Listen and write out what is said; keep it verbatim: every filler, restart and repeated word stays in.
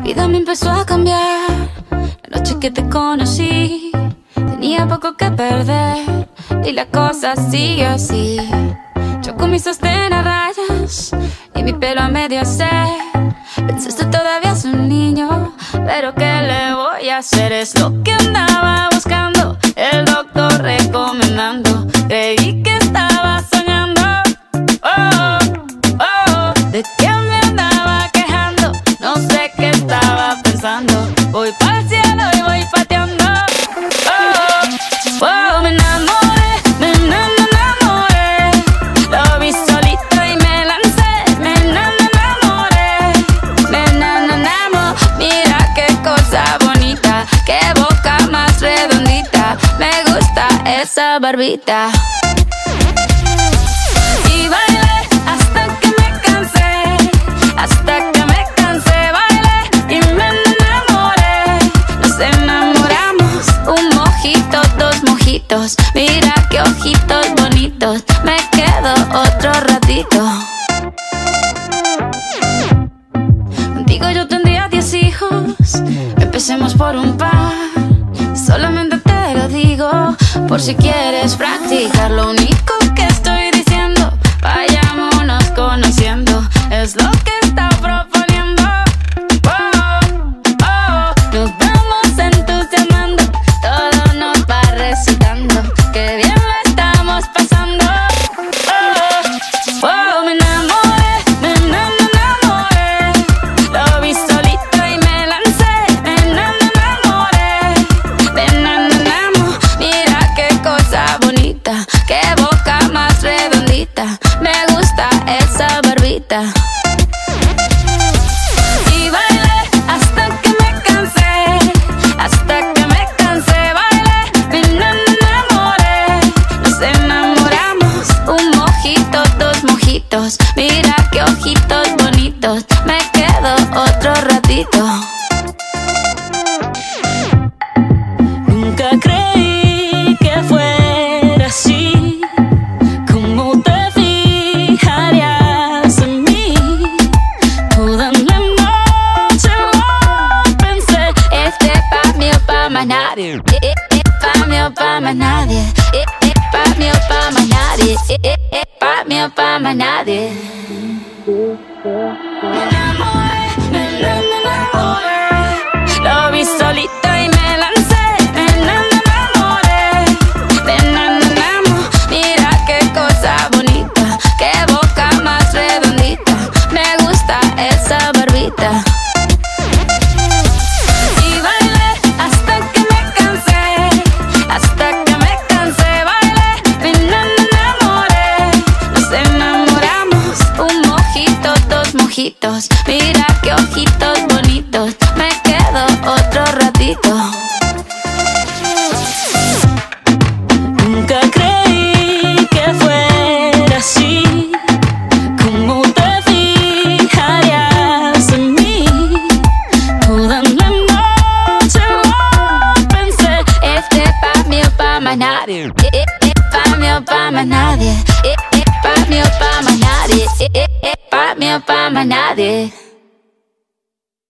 vida me empezó a cambiar. La noche que te conocí, tenía poco que perder y la cosa sigue así. Yo con mi sostén a rayas y mi pelo a medio hacer. Pensaste todavía es un niño, pero ¿qué le voy a hacer? Es lo que andaba buscando, el doctor recomendando. Creí que estaba soñando, oh, oh, de que me andaba quejando. No sé qué estaba pensando. Voy pa'l cielo y voy pateando, oh, oh, me enamoré, me enamoré. Lo vi solito y me lancé, me enamoré, me enamoré. Mira qué cosa bonita, qué boca más redondita. Me gusta esa barbita. Y bailé hasta que me cansé, hasta que me cansé. Bailé y me enamoré. Nos enamoramos, un mojito, dos mojitos. Mira qué ojitos bonitos. Me quedo otro ratito. Contigo yo tendría diez hijos. Empecemos por un par. Solamente te lo digo por si quieres practicar. Lo único que estoy diciendo, vayámonos conociendo. Es lo que está proponiendo. Oh, oh, nos vamos entusiasmando. Todo nos va resultando. Qué bien lo estamos pasando. Oh, oh, me enamoré, me enamoré. Lo vi solito y me lancé. Me enamoré, me enamoré. Mira qué cosa bonita, qué boca más redondita. Me gusta esa barbita. Y bailé hasta que me cansé, hasta que me cansé. Bailé, me enamoré. Nos enamoramos, un mojito, dos mojitos. Mira qué ojitos bonitos. Me quedo otro ratito. Nunca creí que fuera así, como te fijarías en mí. Toda la noche lo pensé. Este pa' mí o pa' más nadie. Eh, eh, eh, pa' mí o pa' más nadie. Eh, eh, pa' mí o pa' más nadie. Eh, eh, eh, pa' mí o pa' más nadie. Me enamoré, me enamoré. Lo vi solito y me lancé. Me enamoré, me enamoré. Mira qué cosa bonita, qué boca más redondita. Me gusta esa barbita. Y bailé hasta que me cansé, hasta que me cansé. Bailé, me enamoré. Nos enamoramos, un mojito, dos mojitos. Mira qué ojitos bonitos. Me quedo otro ratito. Nunca creí que fuera así, como te fijarías en mí. Toda la noche lo pensé. Este pa' mí o pa' más nadie. Eh, eh, eh, pa' mí o pa' más nadie. Eh, eh, pa' mí o pa' más nadie. Eh, eh, eh, pa' mí o pa' más nadie.